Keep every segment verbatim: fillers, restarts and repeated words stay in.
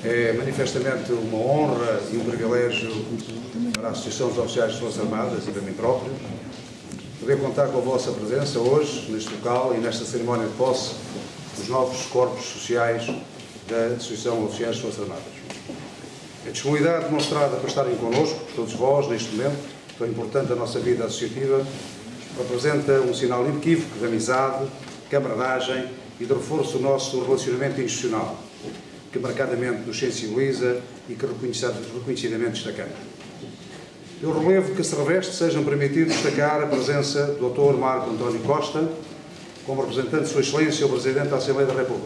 É manifestamente uma honra e um privilégio para a Associação dos Oficiais das Forças Armadas e para mim próprio poder contar com a vossa presença hoje, neste local e nesta cerimónia de posse dos novos corpos sociais da Associação dos Oficiais das Forças Armadas. A disponibilidade demonstrada para estarem connosco, por todos vós, neste momento, tão importante da nossa vida associativa, representa um sinal inequívoco de amizade, camaradagem e de reforço do nosso relacionamento institucional, que marcadamente nos sensibiliza e que reconhecidamente destacamos. Eu relevo que se reveste sejam permitidos destacar a presença do doutor Marco António Costa, como representante de Sua Excelência o Presidente da Assembleia da República,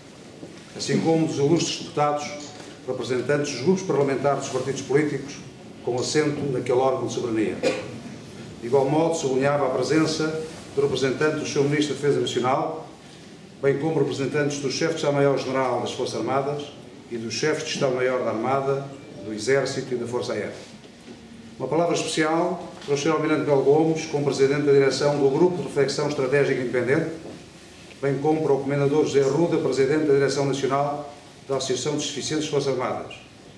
assim como dos ilustres deputados, representantes dos grupos parlamentares dos partidos políticos, com assento naquele órgão de soberania. De igual modo, sublinhava a presença do representante do seu Ministro da Defesa Nacional, bem como representantes do chefe de Estado-Maior-General das Forças Armadas e do chefe de Estado-Maior da Armada, do Exército e da Força Aérea. Uma palavra especial para o senhor Almirante Miguel Gomes, como Presidente da Direção do Grupo de Reflexão Estratégica Independente, bem como para o Comendador José Arruda, Presidente da Direção Nacional da Associação dos Deficientes das Forças Armadas,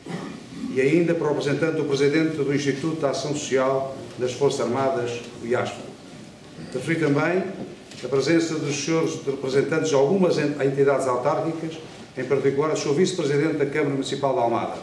e ainda para o representante do Presidente do Instituto de Ação Social das Forças Armadas, o I A S F. Referi também a presença dos senhores representantes de algumas entidades autárquicas, em particular o senhor Vice-Presidente da Câmara Municipal de Almada.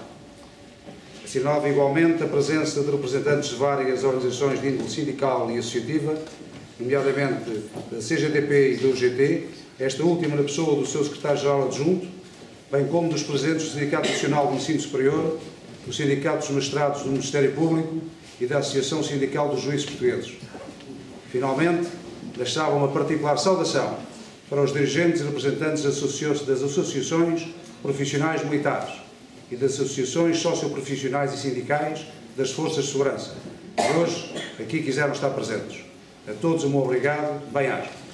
Assinalava igualmente a presença de representantes de várias organizações de índole sindical e associativa, nomeadamente da C G T P e do U G T, esta última na pessoa do seu Secretário-Geral Adjunto, bem como dos presidentes do Sindicato Nacional do Ensino Superior, do Sindicato dos Magistrados do Ministério Público e da Associação Sindical dos Juízes Portugueses. Finalmente, deixava uma particular saudação para os dirigentes e representantes das associações profissionais militares e das associações socioprofissionais e sindicais das Forças de Segurança, que hoje aqui quiseram estar presentes. A todos um obrigado, bem-aja.